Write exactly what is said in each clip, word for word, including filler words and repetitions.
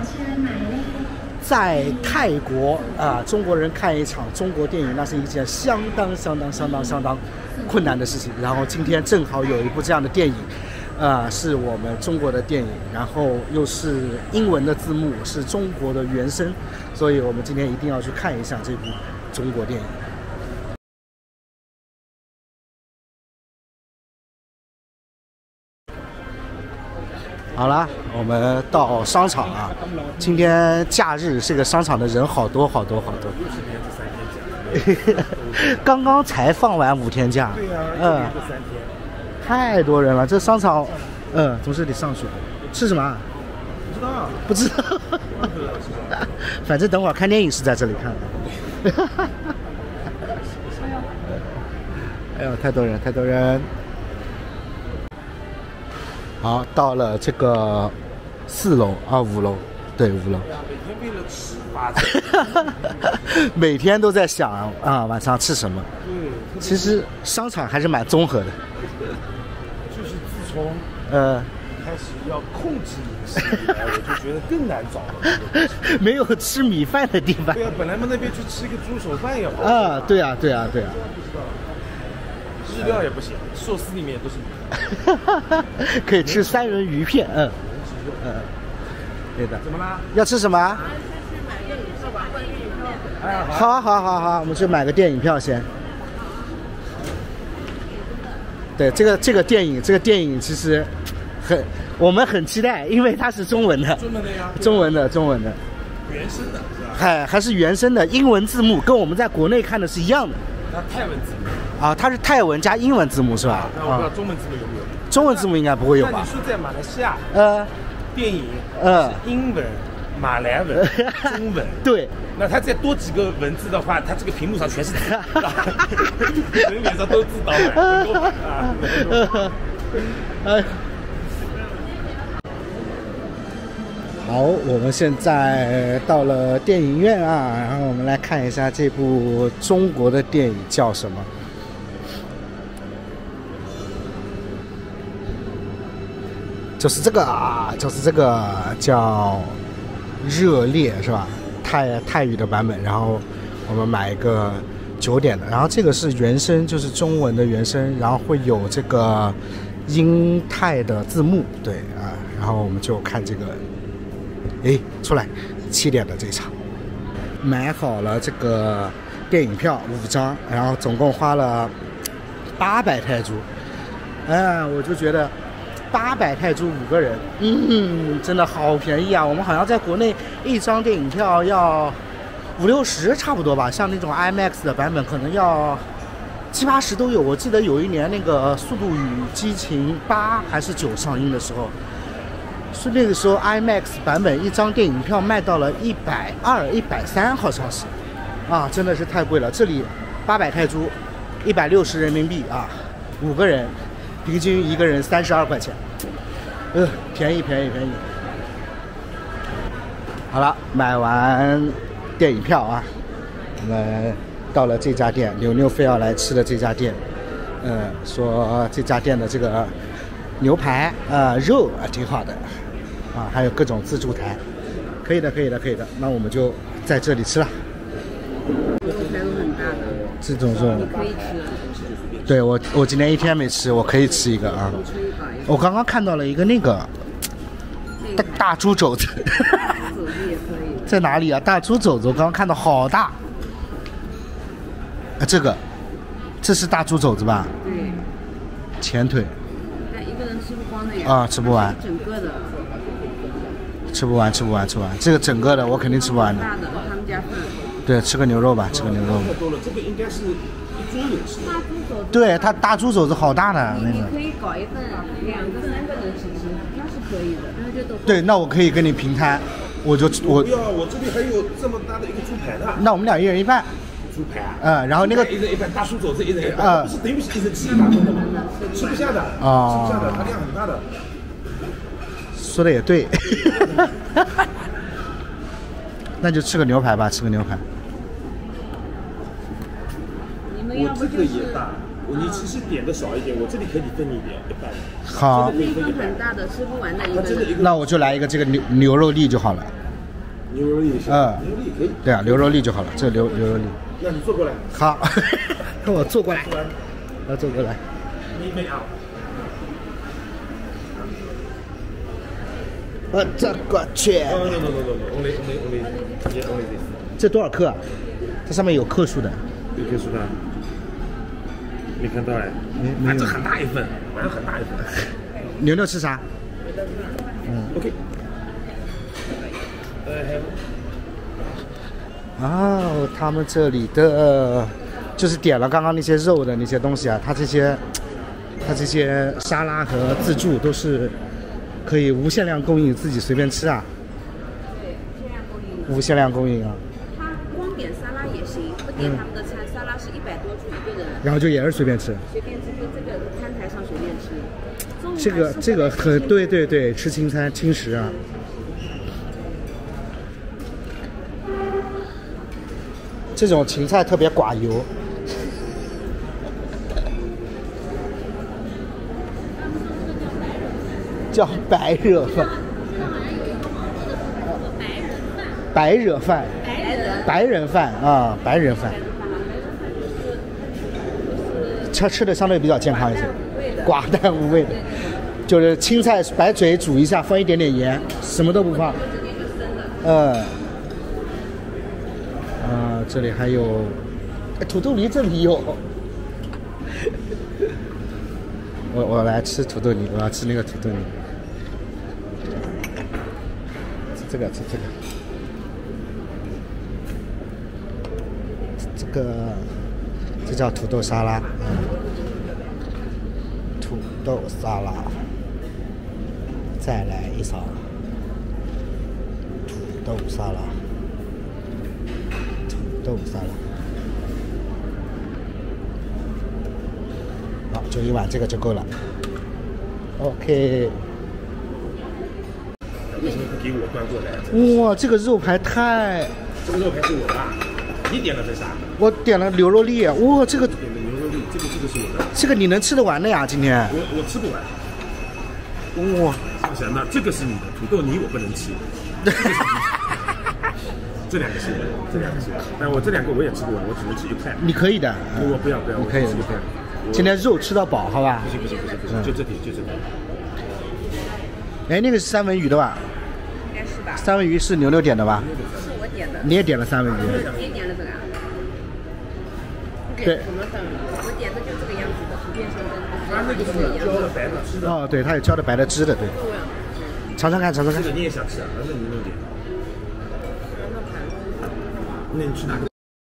在泰国啊，中国人看一场中国电影，那是一件相当相当相当相当困难的事情。然后今天正好有一部这样的电影，啊，是我们中国的电影，然后又是英文的字幕，是中国的原声，所以我们今天一定要去看一下这部中国电影。好了，我们到商场啊。今天假日，这个商场的人好多好多好多。刚刚才放完五天假。 对呀， 嗯，太多人了，这商场，嗯，从这里上去。吃什么？ 不知道。 不知道。反正等会儿看电影是在这里看的。哎呦，太多人，太多人。好，到了这个四楼啊，五楼，对，五楼。 每天为了吃发展。 每天都在想啊，晚上吃什么。 对。 其实商场还是蛮综合的。 就是自从呃开始要控制饮食以来，我就觉得更难找了。 没有吃米饭的地方。 对啊，本来嘛那边去吃一个猪手饭也好。 啊，对啊，对啊，对啊。 日料也不行，寿司里面都是米。 可以吃三文鱼片，嗯，嗯，对的。 怎么啦？ 要吃什么？好啊，好啊，好啊，好啊，我们去买个电影票先。对，这个这个电影，这个电影其实很，我们很期待，因为它是中文的。 中文的呀。 中文的，中文的。 原声的是吧？ 还还是原声的英文字幕，跟我们在国内看的是一样的。 它泰文字幕。 啊，它是泰文加英文字幕是吧？ 那我不知道中文字幕有没有。 中文字幕应该不会有吧？ 那你说在马来西亚， 呃， 电影， 呃， 英文、马来文、中文， 对。 那它再多几个文字的话，它这个屏幕上全是字，人脸上都是字导版，很多版啊。 哎。好，我们现在到了电影院啊，然后我们来看一下这部中国的电影叫什么。就是这个啊，就是这个叫热烈是吧？泰泰语的版本，然后我们买一个九点的，然后这个是原声，就是中文的原声，然后会有这个英泰的字幕，对啊，然后我们就看这个。哎，出来，七点的这一场，买好了这个电影票五张，然后总共花了八百泰铢。哎，我就觉得八百泰铢五个人，嗯，真的好便宜啊！我们好像在国内一张电影票要五六十差不多吧，像那种 IMAX 的版本可能要七八十都有。我记得有一年那个《速度与激情八》还是九上映的时候。是那个时候 IMAX 版本一张电影票卖到了一百二、一百三，好像是，啊，真的是太贵了。这里八百泰铢，一百六十人民币啊，五个人，平均一个人三十二块钱，呃，便宜便宜便宜。好了，买完电影票啊，我们到了这家店，牛牛非要来吃的这家店，呃，说这家店的这个牛排啊、呃、肉啊挺好的。啊，还有各种自助台，可以的，可以的，可以的。那我们就在这里吃了。 牛排都很大的， 这种肉你可以吃。 对我，我今天一天没吃，我可以吃一个啊。我刚刚看到了一个那个大大猪肘子， 肘子也可以。 在哪里啊？大猪肘子，我刚刚看到好大。啊，这个，这是大猪肘子吧？ 对。 前腿。 但一个人吃不光的呀。 啊，吃不完。 整个的。 吃不完，吃不完，吃不完。这个整个的我肯定吃不完的。 大的，他们家饭。 对，吃个牛肉吧，吃个牛肉。 太多了，这个应该是一桌人吃。 大猪肘子。 对，它大猪肘子好大的那个。 你可以搞一份两个、三个人吃吃，那是可以的。那就都。 对，那我可以跟你平摊，我就我。 不要，我这里还有这么大的一个猪排呢。 那我们俩一人一半。 猪排啊。 嗯，然后那个一人一半，大猪肘子一人一半，不是等于是一人吃一大份的吗？吃不下的。 啊。 吃不下的，它量很大的。 说的也对。那就吃个牛排吧，吃个牛排。 我这个也大，我你其实点的少一点，我这里可以分你一点，一半。 好。 一份很大的，吃不完的一个。 那我就来一个这个牛牛肉粒就好了。 牛肉粒是吧？嗯， 牛肉粒可以。 对啊，牛肉粒就好了，这牛牛肉粒。 那你坐过来。 好，我坐过来，我坐过来。 你没啊？ 我这过去。 哦 no no no no no only only only yeah only this。 这多少克啊？这上面有克数的。 有克数的。没看到哎。没。这很大一份，反正很大一份。 牛牛吃啥？嗯 ，OK。呃，还有。 哦，他们这里的就是点了刚刚那些肉的那些东西啊，它这些，它这些沙拉和自助都是可以无限量供应，自己随便吃啊。 对，无限量供应。 无限量供应啊。 它光点沙拉也行，不点他们的餐，沙拉是一百多铢一个人。 然后就也是随便吃。 随便吃，就这个摊台上随便吃。 这个这个很对对对，吃青餐轻食啊。这种芹菜特别寡油，叫白惹饭。白惹饭，白人饭啊，白人饭。它吃的相对比较健康一些，寡淡无味的，就是青菜白水煮一下，放一点点盐，什么都不放。嗯。啊，这里还有土豆泥，这里有。我我来吃土豆泥，我要吃那个土豆泥。吃这个，吃这个。这个，这叫土豆沙拉。土豆沙拉。再来一勺。土豆沙拉。豆腐沙拉，好，就一碗这个就够了。OK。 为什么不给我端过来？ 哇，这个肉排太…… 这个肉排是我的，你点了这啥？ 我点了牛肉粒，哇，这个点的牛肉粒，这个这个是我的。 这个你能吃得完的呀？今天？ 我我吃不完。 哇， 我想那这个是你的土豆泥，我不能吃。这两个是，这两个是，但我这两个我也吃不完，我只能吃一块。 你可以的， 我不要不要， 你可以，你可以。今天肉吃到饱，好吧？ 不行不行不行不行，就这点就这点。 哎，那个是三文鱼的吧？ 应该是吧。 三文鱼是牛牛点的吧？ 是我点的。 你也点了三文鱼？ 你也点了这个？ 对。 我点的就这个样子的，图片上的。 它那个是浇了白的汁的。 哦，对，它有浇了白的汁的，对。尝尝看，尝尝看。 这个你也想吃啊？那你弄点。那你去哪个？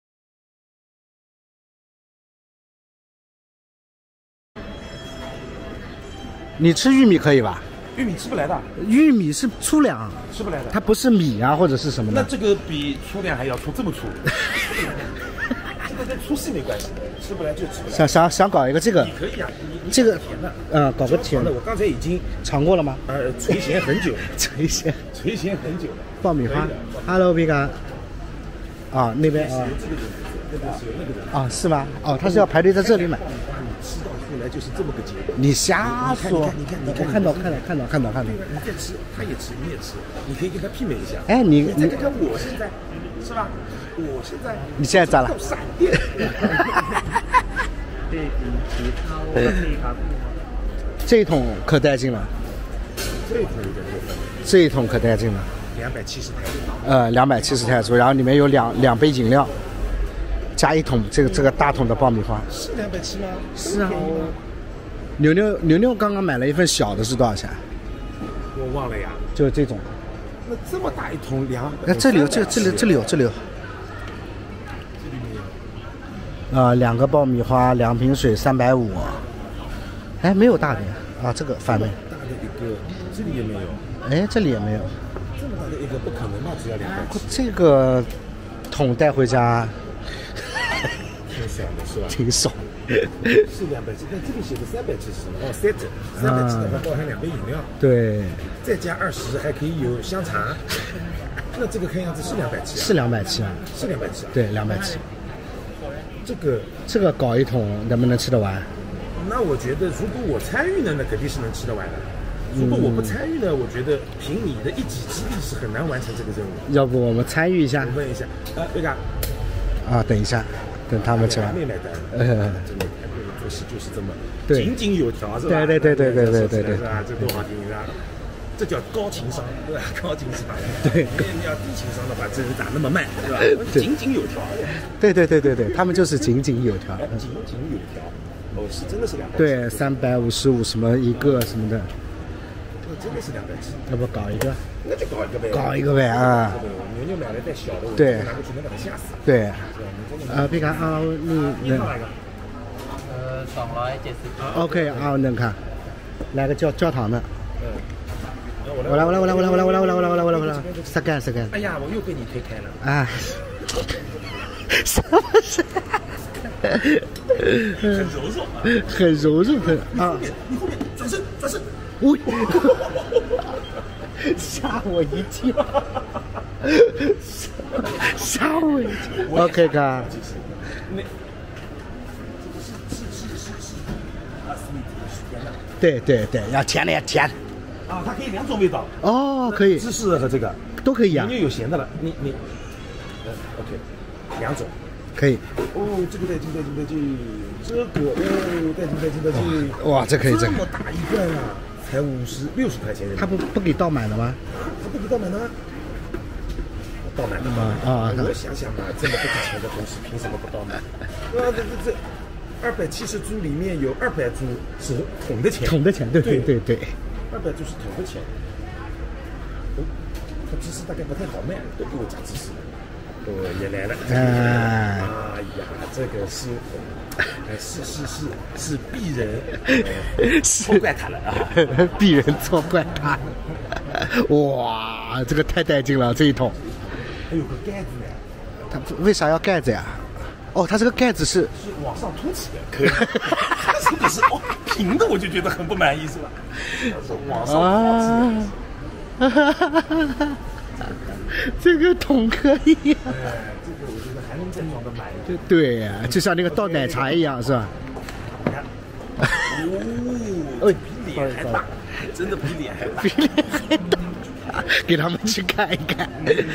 你吃玉米可以吧？ 玉米吃不来的。 玉米是粗粮， 吃不来的。 它不是米啊，或者是什么的。 那这个比粗粮还要粗，这么粗。这个跟粗细没关系，吃不来就吃不来。 想想想搞一个这个。 你可以啊，你这个甜的， 呃，搞个甜的。我刚才已经尝过了吗？ 呃，垂涎很久。 垂涎。 垂涎很久了。 爆米花。Hello， 皮卡。啊，那边啊，啊是吗？哦，他是要排队在这里买。 吃到后来就是这么个结果。 你瞎说！ 你看，你看， 我看到，看到，看到，看到，看到。 你在吃，他也吃，你也吃，你可以跟他媲美一下。 哎，你你再看看我现在，是吧？我现在。 你现在咋了？ 闪电。 这一桶可带劲了。 这一桶有点过分。 这一桶可带劲了。 两百七十泰铢。 呃，两百七十泰铢，然后里面有两两杯饮料，加一桶这个这个大桶的爆米花。 是两百七吗？ 是啊。牛牛牛牛刚刚买了一份小的，是多少钱？ 我忘了呀。 就是这种。 那这么大一桶两？ 哎，这里有，这这里这里有，这里有。 这里没有。 啊，两个爆米花，两瓶水，三百五。哎，没有大的呀。啊，这个反面。 大的一个，这里也没有。 哎，这里也没有。 这么大的一个不可能吧？只要两百七。 这个桶带回家。 挺小的是吧？ 挺少。 是两百七，但这里写的三百七十哦 ，set 三百七的话包含两杯饮料， 对， 再加二十还可以有香茶，那这个看样子是两百七， 是两百七啊， 是两百七啊， 对，两百七。 这个这个搞一桶能不能吃得完？ 那我觉得如果我参与呢，那肯定是能吃得完的。 如果我不参与呢，我觉得凭你的一己之力是很难完成这个任务。 要不我们参与一下？ 我问一下，呃，那个啊，等一下，等他们吃完。 还没买单。 呃， 真的，做事就是这么对井井有条，是吧？ 对对对对对对对对， 是吧？这多好听是吧？这叫高情商，对吧？高情商。 对， 你要低情商的话，这人咋那么慢，对吧？井井有条。 对对对对对，他们就是井井有条。 井井有条。哦，是真的是两百。 对，三百五十五什么一个什么的。 这真的是两百七。 要不搞一个？ 那就搞一个呗。 搞一个呗啊！ 牛牛买了带小的，我对， 拿过去能把它吓死。 对。呃，别看啊，你能。 呃，สองร้อยเจ็ดสิบ OK 啊，能看。来个焦焦糖的。 嗯。 我来，我来，我来，我来，我来，我来，我来，我来，我来，我来，我来，啥干啥干？ 哎呀，我又被你推开了。 哎，什么是？ 很柔弱啊， 很柔弱，很啊。 你后面转身，转身。 喂，吓我一跳，吓我一跳。OK 哥。那。对对对，要甜的要甜。 啊，它可以两种味道。 哦，可以。 芝士和这个都可以啊。 因为有咸的了，你你，呃 ，OK， 两种。 可以。 哦，这个带劲带劲带劲，这个哦带劲带劲带劲。 哇，这可以这。 这么大一罐啊，才五十六十块钱。 他不不给倒满的吗？ 他不给倒满的。倒满的吗？啊。 我想想嘛，这么不值钱的东西，凭什么不倒满？对吧？这这这。二百七十株里面有二百株是桶的钱， 桶的钱，对对对对， 二百株是桶的钱。哦，他芝士大概不太好卖，都给我加芝士。哦，也来了。 哎， 哎呀，这个是，哎，是是是是鄙人，错怪他了啊！ 鄙人错怪他。哇，这个太带劲了，这一桶。 还有个盖子呢。 它为啥要盖子呀？哦，它这个盖子是是往上凸起的，可以。是不是哦？平的我就觉得很不满意，是吧？是往上凸起的。 这个桶可以、啊。 哎，这个我觉得还能再装的满一点。 对呀、啊，就像那个倒奶茶一样，是吧？ 哦，比脸还大，真的比脸还大。 比脸还大，给他们去看一看。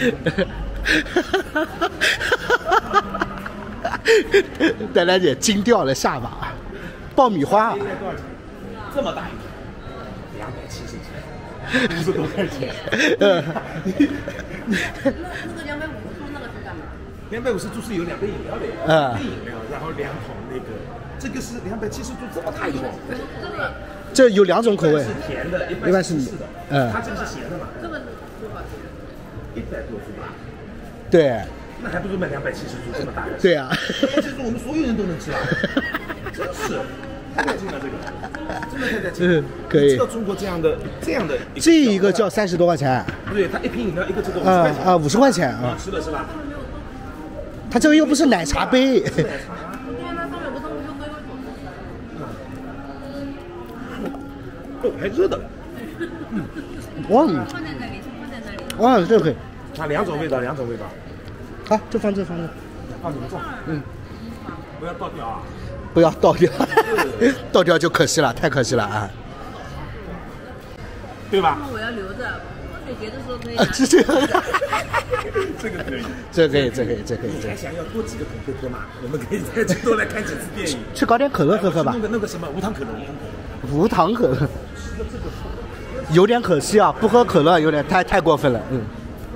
戴兰姐惊掉了下巴，爆米花。 这么大一个，两百七十几，五十多块钱。 嗯。那那个两百五十株那个是干嘛？ 两百五十株是有两杯饮料的， 嗯， 杯饮料，然后两桶那个，这个是两百七十株这么大一桶。 这有两种口味， 是甜的， 一般是是的， 嗯， 它这个是咸的嘛。 这个多少钱？ 一百多株吧。 对。 那还不如买两百七十株这么大的。 对啊。 其实我们所有人都能吃啊，真是太带劲了，这个真的太带劲了。 嗯，可以。 知道中国这样的这样的这一个叫三十多块钱。 对，它一瓶饮料一个这个五十啊块钱啊，五十块钱啊。 吃的是吧？ 它这个又不是奶茶杯。 因为它上面不是有个哦，还热的。 嗯。哇。 放在那里，放在那里。 哇，这个可以。 它两种味道，两种味道。 好，就放这放这。 放你们这。嗯。不要倒掉啊！ 不要倒掉，倒掉就可惜了，太可惜了啊！ 对吧？ 我要留着，喝水节的时候可以啊，是这个， 这个可以， 这可以，这可以，这可以。 你还想要多几个孔科科吗？我们可以再最多来看几次电影。 去搞点可乐喝喝吧。 弄个弄个什么无糖可乐， 无糖可乐。有点可惜啊，不喝可乐有点太太过分了，嗯。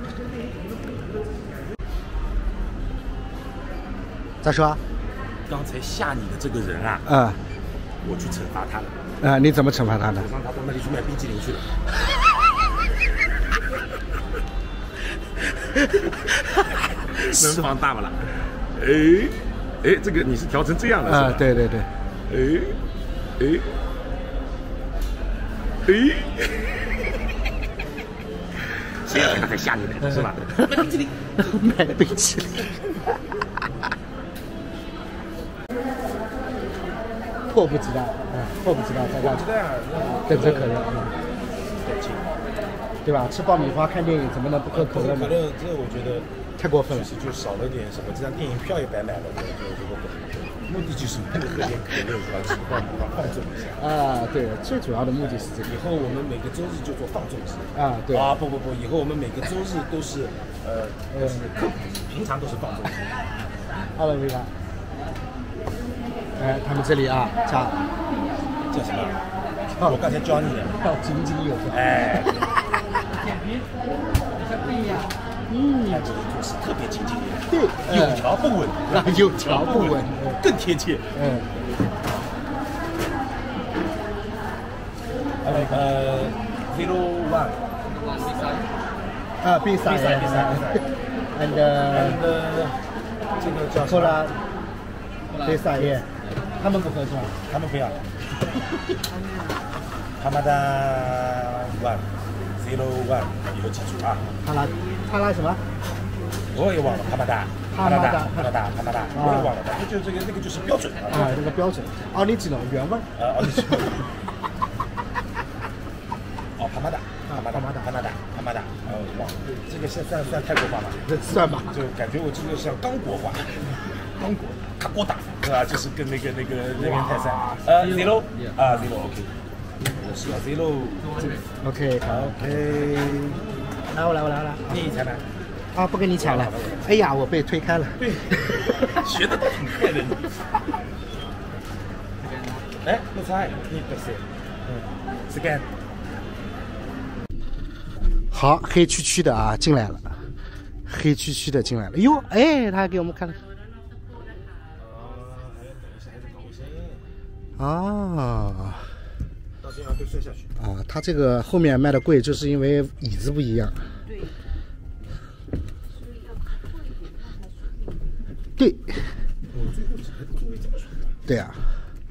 咋说？ 刚才吓你的这个人啊， 嗯， 我去惩罚他了。 啊，你怎么惩罚他呢？ 我让他到那里去买冰淇淋去了。能放大不啦？哎哎，这个你是调成这样的是吧？ 啊，对对对。 哎哎哎，谁让他在吓你的是吧？买冰淇淋， 买冰淇淋。迫不及待，嗯，迫不及待在这等着可乐。 带劲， 对吧？吃爆米花看电影怎么能不喝可乐呢？ 可乐这我觉得太过分了。 其实就少了点什么，这张电影票也白买了，这个这个目的就是多喝点可乐，是吧？吃爆米花放纵一下。 啊，对，最主要的目的是这个。 以后我们每个周日就做放纵日。 啊，对。 啊，不不不，以后我们每个周日都是呃呃刻苦日，平常都是放纵日。 好了，伟哥。哎，他们这里啊，叫叫什么？我刚才教你的。 井井有条。 哎。 嗯， 看这个做事特别井井有条。 对， 有条不紊。 有条不紊， 更贴切。 嗯。 呃 ，zero one。 啊，比赛，比赛，比赛。And and 这个叫后来，比赛耶，他们不喝是吧？ 他们不要。哈马达 one zero one， 以后记住啊。 哈拉，哈拉什么？ 我也忘了，哈马达， 哈马达， 哈马达，哈马达，我也忘了，反正就这个那个就是标准啊，那个标准。哦，你记了原味？ 呃，哦，你记了。哦，哈马达，哈马达，哈马达，哈马达，哈马达。哦，忘了，这个算算算泰国话吗？ 算吧， 就感觉我这个像刚果话，刚果，卡果达，是吧？就是跟那个那个那边泰山。呃 ，zero 啊 ，zero，OK。我是要 zero。 OK， 好 ，OK。 来，我来，我来，我来。 你才来。 啊，不跟你抢了。哎呀，我被推开了。 对，学的挺快的你。哎，那菜你不是？嗯，是干。 好，黑黢黢的啊，进来了。黑黢黢的进来了。哟，哎，他还给我们看了。啊。 到这样会摔下去。 啊，他这个后面卖的贵，就是因为椅子不一样。对。对。对啊。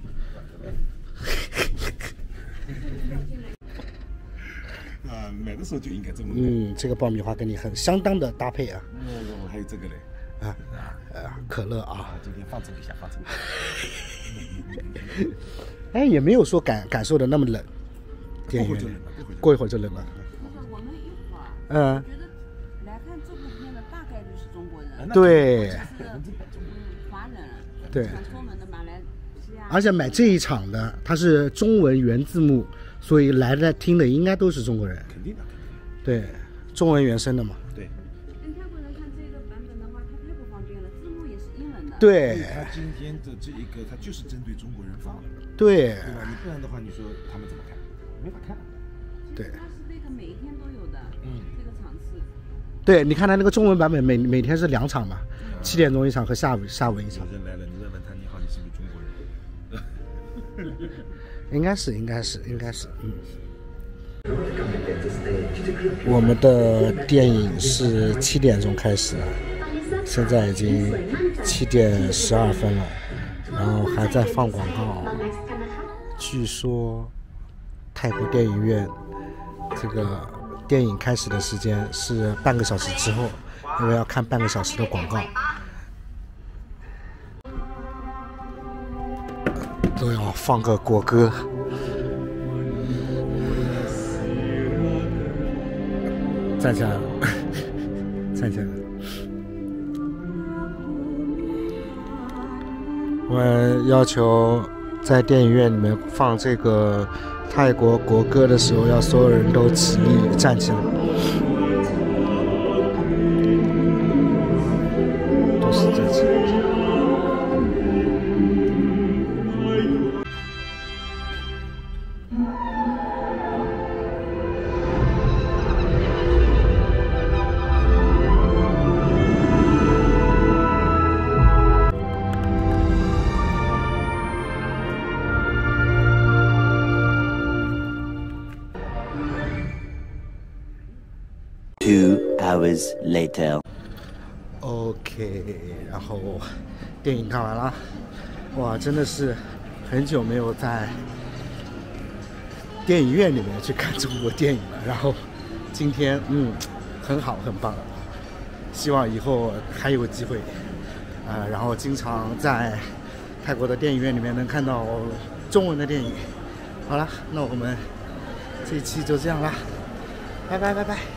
啊，买的时候就应该这么买。 嗯，这个爆米花跟你很相当的搭配啊。 哦，还有这个嘞。 啊啊，可乐啊。 今天放纵一下，放纵一下。哎，也没有说感感受的那么冷。电影院过一会儿就冷了。 我们一会儿， 嗯， 觉得来看这部片的大概率是中国人。 对。 嗯，华人。 对。 想出门的马来西亚。 而且买这一场的，它是中文原字幕，所以来的听的应该都是中国人。 肯定的。 对，中文原声的嘛。 对。 跟泰国人看这个版本的话，他太不方便了，字幕也是英文的。 对。 他今天的这一个，他就是针对中国人放的。 对。 对吧？你不然的话，你说他们怎么看？没法看。 对。 它是那个每一天都有的，嗯，这个场次。 对，你看他那个中文版本每每天是两场嘛，七点钟一场和下午下午一场。 有人来了，你问问他，你好，你是不是中国人？ 应该是，应该是，应该是，嗯。我们的电影是七点钟开始，现在已经七点十二分了，然后还在放广告。据说泰国电影院这个电影开始的时间是半个小时之后，因为要看半个小时的广告。都要放个国歌。站起来了，站起来了。我们要求在电影院里面放这个泰国国歌的时候，要所有人都起立站起来。都是站起来。 Two hours later. OK， 然后电影看完了，哇，真的是很久没有在电影院里面去看中国电影了。然后今天，嗯，很好，很棒，希望以后还有机会，呃，然后经常在泰国的电影院里面能看到中文的电影。好了，那我们这一期就这样啦，拜拜拜拜。